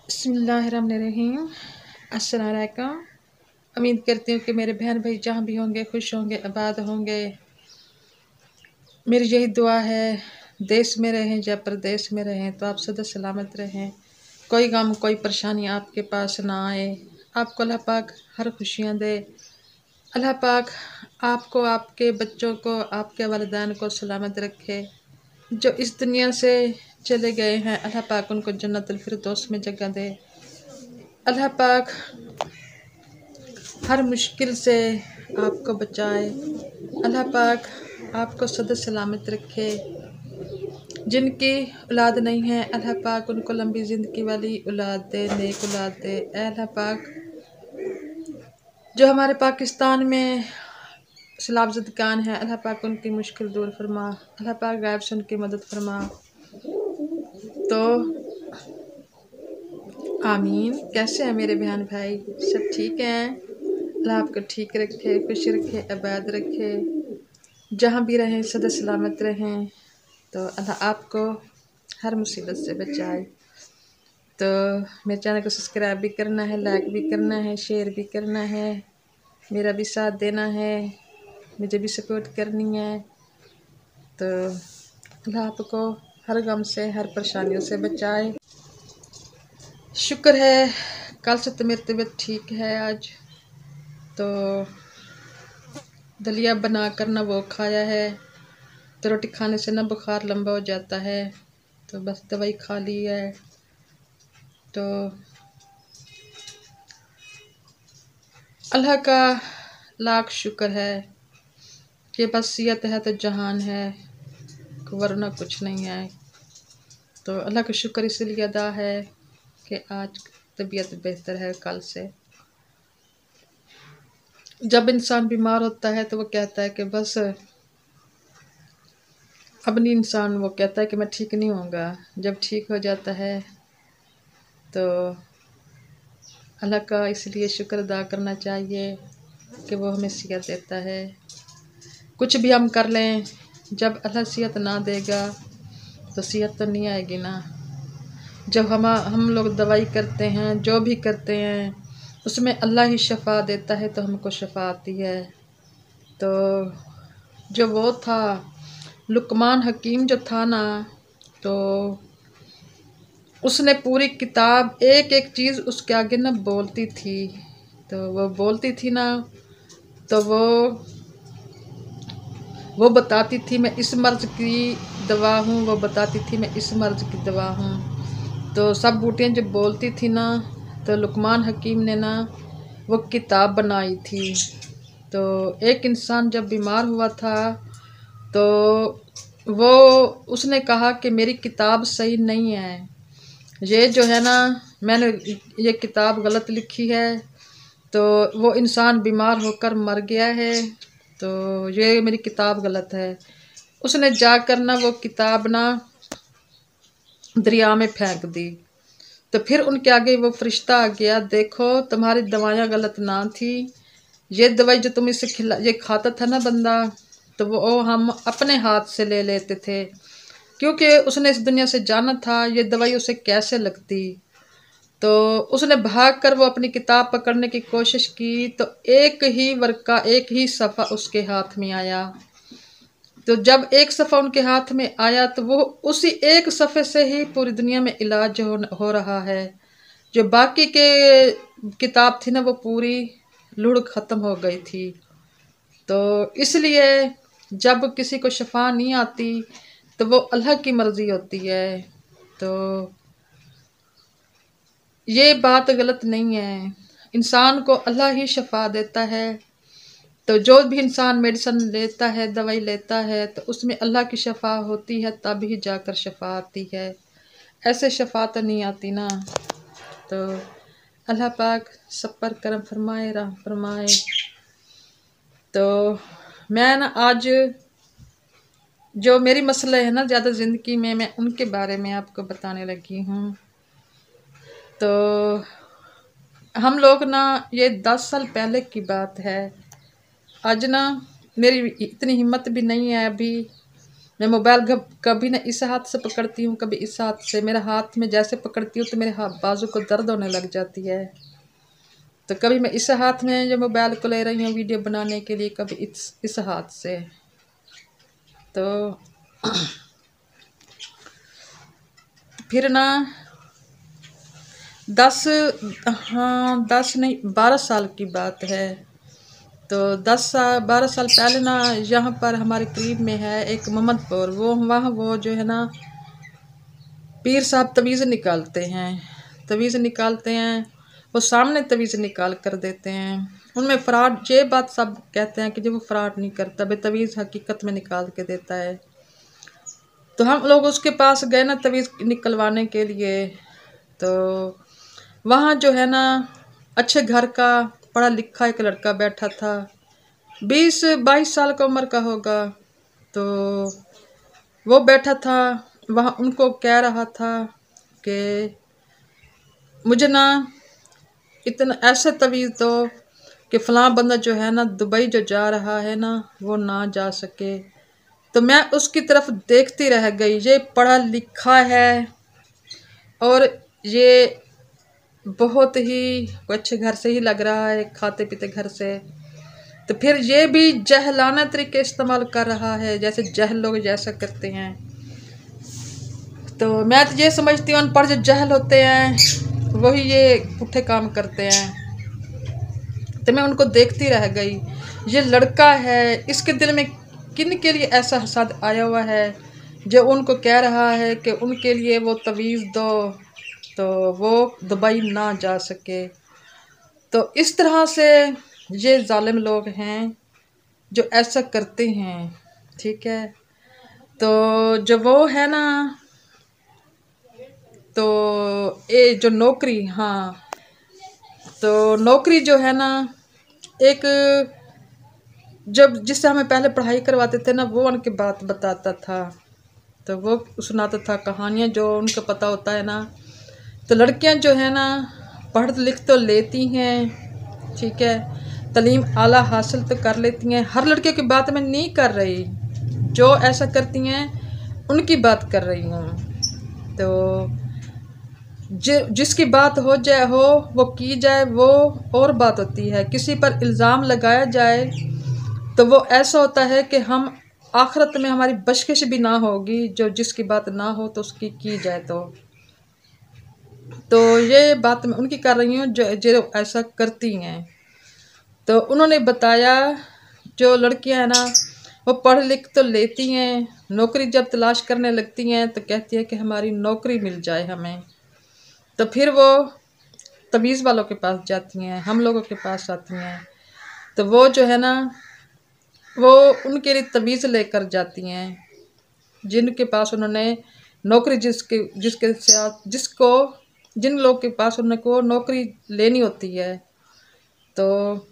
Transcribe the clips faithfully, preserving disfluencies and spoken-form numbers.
बिस्मिल्लाहिर्रहमानिर्रहीम। अस्सलाम वालेकुम। उम्मीद करती हूँ कि मेरे बहन भाई जहाँ भी होंगे खुश होंगे, आबाद होंगे। मेरी यही दुआ है, देश में रहें या प्रदेश में रहें तो आप सदा सलामत रहें, कोई गम कोई परेशानी आपके पास ना आए। आपको अल्लाह पाक हर खुशियाँ दे। अल्लाह पाक आपको, आपके बच्चों को, आपके वालिदैन को सलामत रखे। जो इस दुनिया से चले गए हैं अल्लाह पाक उनको जन्नतुल फिरदौस में जगह दे। अल्लाह पाक हर मुश्किल से आपको बचाए। अल्लाह पाक आपको सदा सलामत रखे। जिनकी औलाद नहीं है अल्लाह पाक उनको लंबी ज़िंदगी वाली औलाद दे, नेक औलाद दे। अल्लाह पाक जो हमारे पाकिस्तान में सैलाब ज़दगान है अल्लाह पाक उनकी मुश्किल दूर फरमा। अल्लाह पाक गायब से उनकी मदद फरमा। तो आमीन। कैसे हैं मेरे बहन भाई? सब ठीक हैं? अल्लाह आपको ठीक रखे, खुश रखे, आबाद रखे, जहाँ भी रहें सदा सलामत रहें। तो अल्लाह आपको हर मुसीबत से बचाए। तो मेरे चैनल को सब्सक्राइब भी करना है, लाइक भी करना है, शेयर भी करना है, मेरा भी साथ देना है, मुझे भी सपोर्ट करनी है। तो अल्लाह आपको हर गम से, हर परेशानियों से बचाए। शुक्र है कल से तो मेरी तबीयत ठीक है। आज तो दलिया बना कर ना वो खाया है, तो रोटी खाने से ना बुखार लंबा हो जाता है, तो बस दवाई खा ली है। तो अल्लाह का लाख शुक्र है कि बस सेहत है तो जहान है, वरना कुछ नहीं है। तो अल्लाह का शुक्र इसलिए अदा है कि आज तबीयत बेहतर है कल से। जब इंसान बीमार होता है तो वो कहता है कि बस अब नहीं, इंसान वो कहता है कि मैं ठीक नहीं होऊंगा। जब ठीक हो जाता है तो अल्लाह का इसलिए शुक्र अदा करना चाहिए कि वो हमें सेहत देता है। कुछ भी हम कर लें, जब अल्लाह सेहत ना देगा तो सेहत तो नहीं आएगी ना। जब हम हम लोग दवाई करते हैं, जो भी करते हैं, उसमें अल्लाह ही शफा देता है तो हमको शफा आती है। तो जो वो था लुकमान हकीम जो था ना, तो उसने पूरी किताब एक एक चीज़ उसके आगे ना बोलती थी। तो वो बोलती थी ना, तो वो वो बताती थी मैं इस मर्ज़ की दवा हूँ, वो बताती थी मैं इस मर्ज़ की दवा हूँ। तो सब बूटियाँ जब बोलती थी ना, तो लुकमान हकीम ने ना वो किताब बनाई थी। तो एक इंसान जब बीमार हुआ था तो वो उसने कहा कि मेरी किताब सही नहीं है, ये जो है ना मैंने ये किताब गलत लिखी है। तो वो इंसान बीमार होकर मर गया है, तो ये मेरी किताब गलत है। उसने जाकर ना वो किताब ना दरिया में फेंक दी। तो फिर उनके आगे वो फरिश्ता आ गया, देखो तुम्हारी दवाइयाँ गलत ना थी, ये दवाई जो तुम इसे खिला ये खाता था ना बंदा, तो वो हम अपने हाथ से ले लेते थे, क्योंकि उसने इस दुनिया से जाना था ये दवाई उसे कैसे लगती। तो उसने भाग कर वो अपनी किताब पकड़ने की कोशिश की, तो एक ही वर्का, एक ही सफ़ा उसके हाथ में आया। तो जब एक सफ़ा उनके हाथ में आया तो वो उसी एक सफ़े से ही पूरी दुनिया में इलाज हो, हो रहा है। जो बाकी के किताब थी ना वो पूरी लुढ़ ख़त्म हो गई थी। तो इसलिए जब किसी को शफा नहीं आती तो वो अल्लाह की मर्ज़ी होती है। तो ये बात गलत नहीं है, इंसान को अल्लाह ही शफा देता है। तो जो भी इंसान मेडिसन लेता है, दवाई लेता है, तो उसमें अल्लाह की शफा होती है, तब ही जाकर शफा आती है, ऐसे शफा तो नहीं आती ना। तो अल्लाह पाक सब पर करम फरमाए, रहम फरमाए। तो मैं ना आज जो मेरी मसला है ना ज़्यादा ज़िंदगी में, मैं उनके बारे में आपको बताने लगी हूँ। तो हम लोग ना ये दस साल पहले की बात है। आज ना मेरी इतनी हिम्मत भी नहीं है अभी मैं मोबाइल कभी ना इस हाथ से पकड़ती हूँ, कभी इस हाथ से। मेरे हाथ में जैसे पकड़ती हूँ तो मेरे हाथ बाजू को दर्द होने लग जाती है। तो कभी मैं इस हाथ में जो मोबाइल को ले रही हूँ वीडियो बनाने के लिए, कभी इस इस हाथ से। तो फिर ना दस हाँ दस नहीं बारह साल की बात है। तो दस साल बारह साल पहले ना यहाँ पर हमारे करीब में है एक मोहम्मदपुर, वो वहाँ वो जो है ना पीर साहब तवीज़ निकालते हैं। तवीज़ निकालते हैं वो सामने तवीज़ निकाल कर देते हैं। उनमें फ्रॉड, ये बात सब कहते हैं कि जब वो फ्रॉड नहीं करता, बे तवीज़ हकीकत में निकाल के देता है। तो हम लोग उसके पास गए ना तवीज़ निकलवाने के लिए। तो वहाँ जो है ना अच्छे घर का पढ़ा लिखा एक लड़का बैठा था, बीस बाईस साल का उम्र का होगा। तो वो बैठा था वहाँ, उनको कह रहा था कि मुझे ना इतना ऐसे तवीज़ दो कि फ़लाँ बंदा जो है ना दुबई जो जा रहा है ना वो ना जा सके। तो मैं उसकी तरफ देखती रह गई। ये पढ़ा लिखा है और ये बहुत ही अच्छे घर से ही लग रहा है, खाते पीते घर से। तो फिर ये भी जहलाना तरीके इस्तेमाल कर रहा है, जैसे जहल लोग जैसा करते हैं। तो मैं तो ये समझती हूँ अनपढ़ जो जहल होते हैं वही ये पुट्ठे काम करते हैं। तो मैं उनको देखती रह गई। ये लड़का है, इसके दिल में किन के लिए ऐसा हसद आया हुआ है जो उनको कह रहा है कि उनके लिए वो तवीज़ दो तो वो दुबई ना जा सके। तो इस तरह से ये जालिम लोग हैं जो ऐसा करते हैं, ठीक है। तो जो वो है ना, तो ये जो नौकरी, हाँ तो नौकरी जो है ना, एक जब जिससे हमें पहले पढ़ाई करवाते थे ना वो उनकी बात बताता था। तो वो सुनाता था कहानियाँ जो उनको पता होता है ना। तो लड़कियां जो है ना पढ़ लिख तो लेती हैं, ठीक है, तालीम आला हासिल तो कर लेती हैं। हर लड़के की बात मैं नहीं कर रही, जो ऐसा करती हैं उनकी बात कर रही हूँ। तो जि जिसकी बात हो जाए हो वो की जाए वो और बात होती है। किसी पर इल्ज़ाम लगाया जाए तो वो ऐसा होता है कि हम आखिरत में हमारी बशकिश भी ना होगी, जो जिसकी बात ना हो तो उसकी की जाए। तो तो ये बात मैं उनकी कर रही हूँ जो जो ऐसा करती हैं। तो उन्होंने बताया जो लड़कियां हैं ना वो पढ़ लिख तो लेती हैं, नौकरी जब तलाश करने लगती हैं तो कहती है कि हमारी नौकरी मिल जाए हमें। तो फिर वो तवीज़ वालों के पास जाती हैं, हम लोगों के पास आती हैं। तो वो जो है ना वो उनके लिए तवीज़ लेकर जाती हैं जिनके पास उन्होंने नौकरी जिसके जिसके साथ जिसको जिन लोग के पास उनको नौकरी लेनी होती है। तो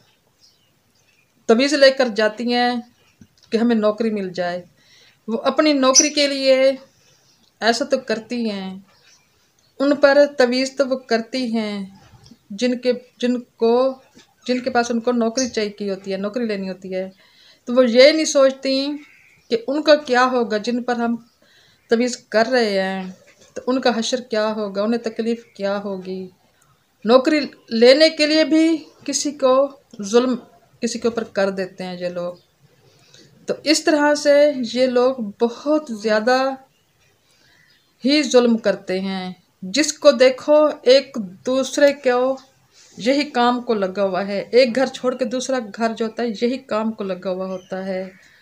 तवीज़ लेकर जाती हैं कि हमें नौकरी मिल जाए। वो अपनी नौकरी के लिए ऐसा तो करती हैं, उन पर तवीज़ तो वो करती हैं जिनके जिनको जिनके पास उनको नौकरी चाहिए होती है, नौकरी लेनी होती है। तो वो ये नहीं सोचती कि उनका क्या होगा जिन पर हम तवीज़ कर रहे हैं, तो उनका हश्र क्या होगा, उन्हें तकलीफ़ क्या होगी। नौकरी लेने के लिए भी किसी को जुल्म किसी के ऊपर कर देते हैं ये लोग। तो इस तरह से ये लोग बहुत ज़्यादा ही जुल्म करते हैं। जिसको देखो एक दूसरे को यही काम को लगा हुआ है, एक घर छोड़ के दूसरा घर जो होता है यही काम को लगा हुआ होता है।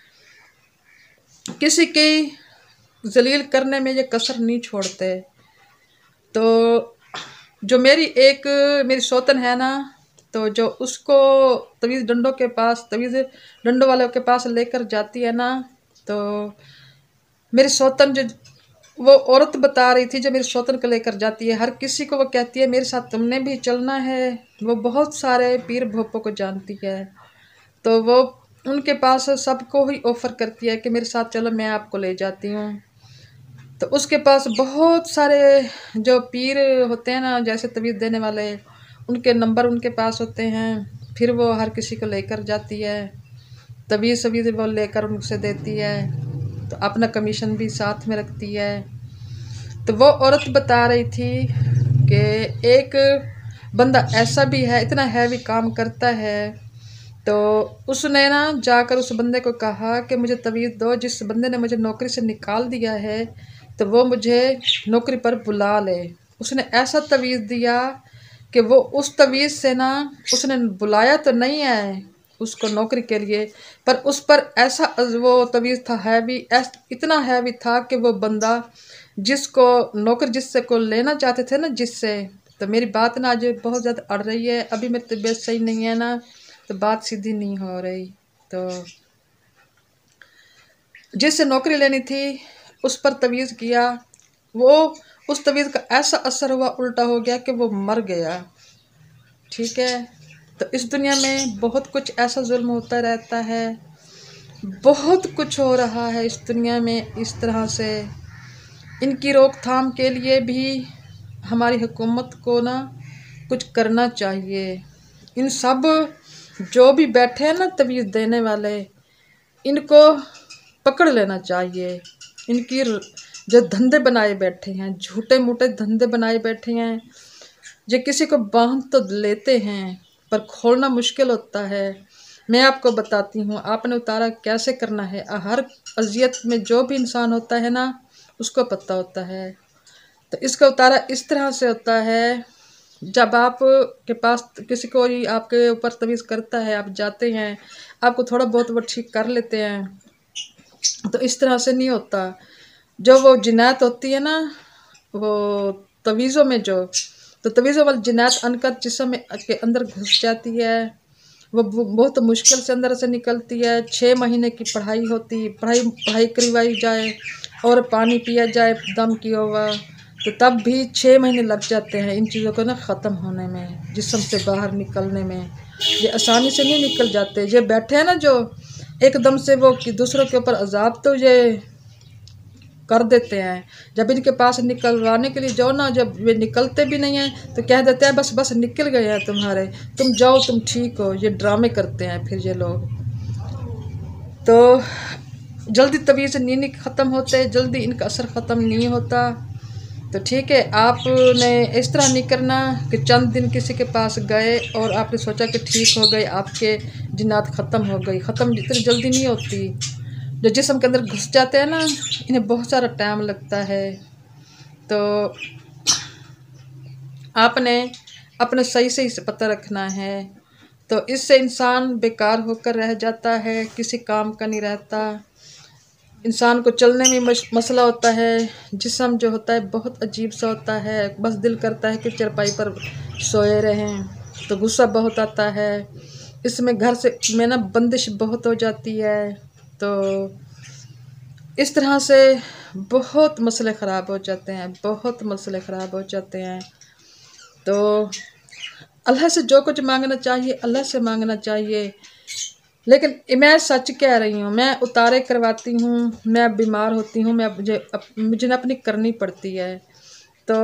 किसी की जलील करने में ये कसर नहीं छोड़ते। तो जो मेरी एक मेरी सौतन है ना, तो जो उसको तवीज़ डंडों के पास तवीज़ डंडों वालों के पास लेकर जाती है ना, तो मेरी सौतन जो वो औरत बता रही थी जो मेरी सौतन को लेकर जाती है, हर किसी को वो कहती है मेरे साथ तुमने भी चलना है। वो बहुत सारे पीर भोपों को जानती है, तो वो उनके पास सबको ही ऑफ़र करती है कि मेरे साथ चलो मैं आपको ले जाती हूँ। तो उसके पास बहुत सारे जो पीर होते हैं ना, जैसे तवीज़ देने वाले, उनके नंबर उनके पास होते हैं। फिर वो हर किसी को लेकर जाती है, तवीज़ सवीज़ वो लेकर उनसे देती है। तो अपना कमीशन भी साथ में रखती है। तो वो औरत बता रही थी कि एक बंदा ऐसा भी है, इतना हैवी काम करता है, तो उसने ना जाकर उस बंदे को कहा कि मुझे तवीज़ दो, जिस बंदे ने मुझे नौकरी से निकाल दिया है तो वो मुझे नौकरी पर बुला ले। उसने ऐसा तवीज़ दिया कि वो उस तवीज़ से ना, उसने बुलाया तो नहीं है उसको नौकरी के लिए, पर उस पर ऐसा वो तवीज़ था हैवी, इतना हैवी था कि वो बंदा जिसको नौकरी जिससे को लेना चाहते थे ना, जिससे, तो मेरी बात ना आज बहुत ज़्यादा अड़ रही है, अभी मेरी तबीयत सही नहीं है ना, तो बात सीधी नहीं हो रही। तो जिससे नौकरी लेनी थी उस पर तवीज़ किया, वो उस तवीज़ का ऐसा असर हुआ, उल्टा हो गया कि वो मर गया। ठीक है, तो इस दुनिया में बहुत कुछ ऐसा जुल्म होता रहता है, बहुत कुछ हो रहा है इस दुनिया में इस तरह से। इनकी रोकथाम के लिए भी हमारी हुकूमत को ना कुछ करना चाहिए। इन सब जो भी बैठे हैं ना तवीज़ देने वाले, इनको पकड़ लेना चाहिए। इनकी जो धंधे बनाए बैठे हैं, झूठे मूठे धंधे बनाए बैठे हैं, जो किसी को बांध तो लेते हैं पर खोलना मुश्किल होता है। मैं आपको बताती हूँ आपने उतारा कैसे करना है। हर अजियत में जो भी इंसान होता है ना, उसको पता होता है। तो इसका उतारा इस तरह से होता है, जब आप के पास किसी को ही आपके ऊपर तवीज़ करता है, आप जाते हैं, आपको थोड़ा बहुत वो ठीक कर लेते हैं, तो इस तरह से नहीं होता। जो वो जिनात होती है ना, वो तवीज़ों में जो, तो तवीज़ों वाली जिनात अनकर जिस्म के अंदर घुस जाती है, वो बहुत मुश्किल से अंदर से निकलती है। छः महीने की पढ़ाई होती, पढ़ाई पढ़ाई करवाई जाए और पानी पिया जाए दम किया हुआ, तो तब भी छः महीने लग जाते हैं इन चीज़ों को ना ख़त्म होने में, जिस्म से बाहर निकलने में। ये आसानी से नहीं निकल जाते। ये बैठे हैं ना जो एकदम से वो कि दूसरों के ऊपर अजाब तो ये कर देते हैं, जब इनके पास निकलवाने के लिए जाओ ना, जब वे निकलते भी नहीं हैं तो कह देते हैं बस बस निकल गए हैं तुम्हारे, तुम जाओ तुम ठीक हो। ये ड्रामे करते हैं फिर ये लोग। तो जल्दी तवीज़ नहीं ख़त्म होते, जल्दी इनका असर ख़त्म नहीं होता। तो ठीक है, आपने इस तरह नहीं करना कि चंद दिन किसी के पास गए और आपने सोचा कि ठीक हो गए, आपके जिन्नात ख़त्म हो गई। ख़त्म इतनी जल्दी नहीं होती। जो जिस्म के अंदर घुस जाते हैं ना, इन्हें बहुत सारा टाइम लगता है। तो आपने अपने सही सही से पता रखना है। तो इससे इंसान बेकार होकर रह जाता है, किसी काम का नहीं रहता। इंसान को चलने में मसला होता है। जिस्म जो होता है बहुत अजीब सा होता है, बस दिल करता है कि चरपाई पर सोए रहें। तो गुस्सा बहुत आता है, इसमें घर से में ना बंदिश बहुत हो जाती है। तो इस तरह से बहुत मसले ख़राब हो जाते हैं, बहुत मसले ख़राब हो जाते हैं। तो अल्लाह से जो कुछ मांगना चाहिए अल्लाह से मांगना चाहिए। लेकिन मैं सच कह रही हूँ, मैं उतारे करवाती हूँ, मैं बीमार होती हूँ, मैं मुझे मुझे ना अपनी करनी पड़ती है। तो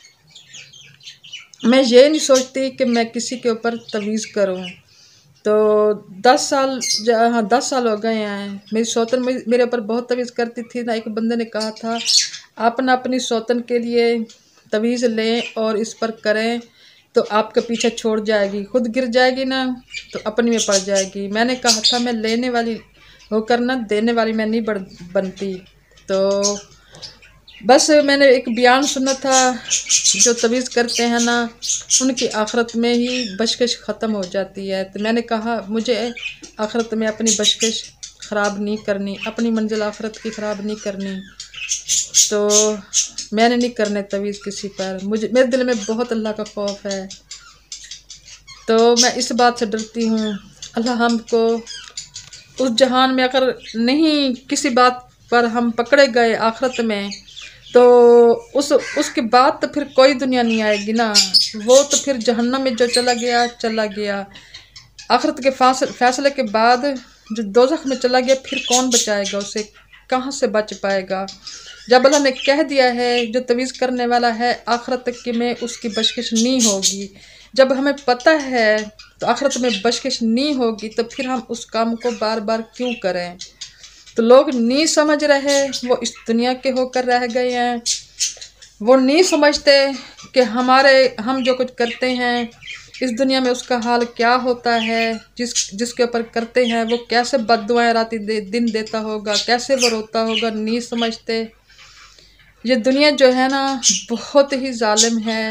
मैं ये नहीं सोचती कि मैं किसी के ऊपर तवीज़ करूँ। तो दस साल हाँ दस साल हो गए हैं। मेरी सौतन मेरे ऊपर बहुत तवीज़ करती थी ना। एक बंदे ने कहा था आप ना अपनी सौतन के लिए तवीज़ लें और इस पर करें तो आपके पीछे छोड़ जाएगी, खुद गिर जाएगी ना तो अपनी में पड़ जाएगी। मैंने कहा था मैं लेने वाली होकर ना देने वाली मैं नहीं बनती। तो बस मैंने एक बयान सुना था, जो तवीज़ करते हैं ना उनकी आखिरत में ही बशकश ख़त्म हो जाती है। तो मैंने कहा मुझे आखिरत में अपनी बशकश ख़राब नहीं करनी, अपनी मंजिल आखिरत की ख़राब नहीं करनी। तो मैंने नहीं करने तवीज़ किसी पर। मुझे मेरे दिल में बहुत अल्लाह का खौफ है, तो मैं इस बात से डरती हूँ अल्लाह हमको उस जहान में अगर नहीं किसी बात पर हम पकड़े गए आखिरत में, तो उस उसके बाद तो फिर कोई दुनिया नहीं आएगी ना। वो तो फिर जहन्नम में जो चला गया चला गया। आखिरत के फैसले के बाद जो दोज़ख में चला गया फिर कौन बचाएगा उसे, कहाँ से बच पाएगा। जब अल्लाह ने कह दिया है जो तवीज़ करने वाला है आखिरत के में उसकी बशकिश नहीं होगी, जब हमें पता है तो आखिरत में बशकिश नहीं होगी, तो फिर हम उस काम को बार बार क्यों करें। तो लोग नहीं समझ रहे, वो इस दुनिया के होकर रह गए हैं। वो नहीं समझते कि हमारे हम जो कुछ करते हैं इस दुनिया में उसका हाल क्या होता है। जिस जिसके ऊपर करते हैं वो कैसे बद्दुआएं रात दे, दिन देता होगा, कैसे वो रोता होगा, नहीं समझते। ये दुनिया जो है ना बहुत ही जालिम है।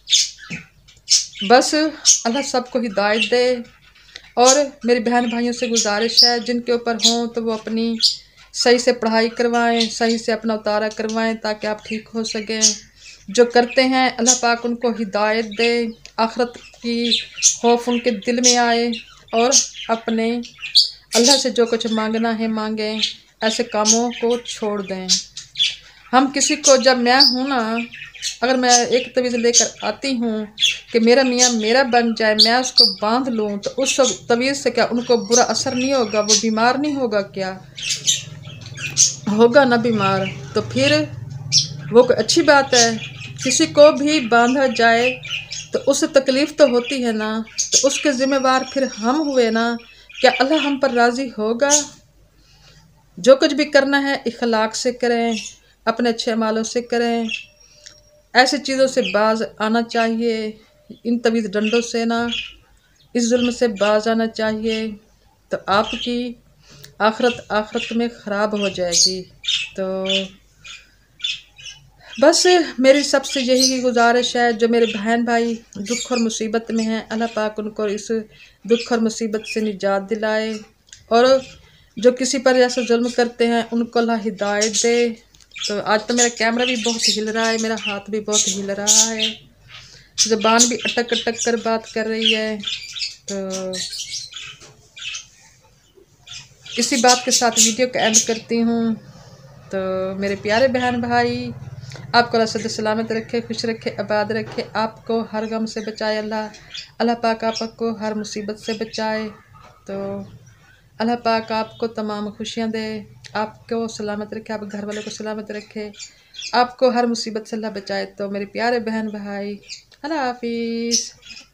बस अल्लाह सबको हिदायत दे। और मेरी बहन भाइयों से गुजारिश है जिनके ऊपर हों तो वो अपनी सही से पढ़ाई करवाएं, सही से अपना उतारा करवाएं ताकि आप ठीक हो सकें। जो करते हैं अल्लाह पाक उनको हिदायत दे, आखिरत की खौफ उनके दिल में आए और अपने अल्लाह से जो कुछ मांगना है मांगें, ऐसे कामों को छोड़ दें। हम किसी को, जब मैं हूँ ना, अगर मैं एक तवीज़ लेकर आती हूँ कि मेरा मियाँ मेरा बन जाए, मैं उसको बांध लूँ, तो उस तवीज़ से क्या उनको बुरा असर नहीं होगा? वो बीमार नहीं होगा क्या? होगा ना बीमार। तो फिर वो कोई अच्छी बात है? किसी को भी बांधा जाए तो उससे तकलीफ़ तो होती है ना, तो उसके ज़िम्मेवार फिर हम हुए ना। क्या अल्लाह हम पर राज़ी होगा? जो कुछ भी करना है इखलाक से करें, अपने अच्छे अमालों से करें। ऐसी चीज़ों से बाज आना चाहिए, इन तवीज़ डंडों से ना, इस जुल्म से बाज आना चाहिए। तो आपकी आखरत आखरत में ख़राब हो जाएगी। तो बस मेरी सबसे यही गुजारिश है, जो मेरे बहन भाई दुख और मुसीबत में हैं, अल्लाह पाक उनको इस दुख और मुसीबत से निजात दिलाए। और जो किसी पर ऐसा जुल्म करते हैं उनको अल्लाह हिदायत दे। तो आज तो मेरा कैमरा भी बहुत हिल रहा है, मेरा हाथ भी बहुत हिल रहा है, ज़बान भी अटक अटक कर बात कर रही है। तो इसी बात के साथ वीडियो का एंड करती हूँ। तो मेरे प्यारे बहन भाई, आपको अल्लाह सद सलामत रखे, खुश रखे, आबाद रखे, आपको हर गम से बचाए अल्लाह। अल्लाह पाक आपको हर मुसीबत से बचाए। तो अल्लाह पाक आपको तमाम खुशियाँ दे, आपको सलामत रखे, आप घर वालों को सलामत रखे, आपको हर मुसीबत से अल्लाह बचाए। तो मेरे प्यारे बहन भाई, अल्लाह हाफिज़।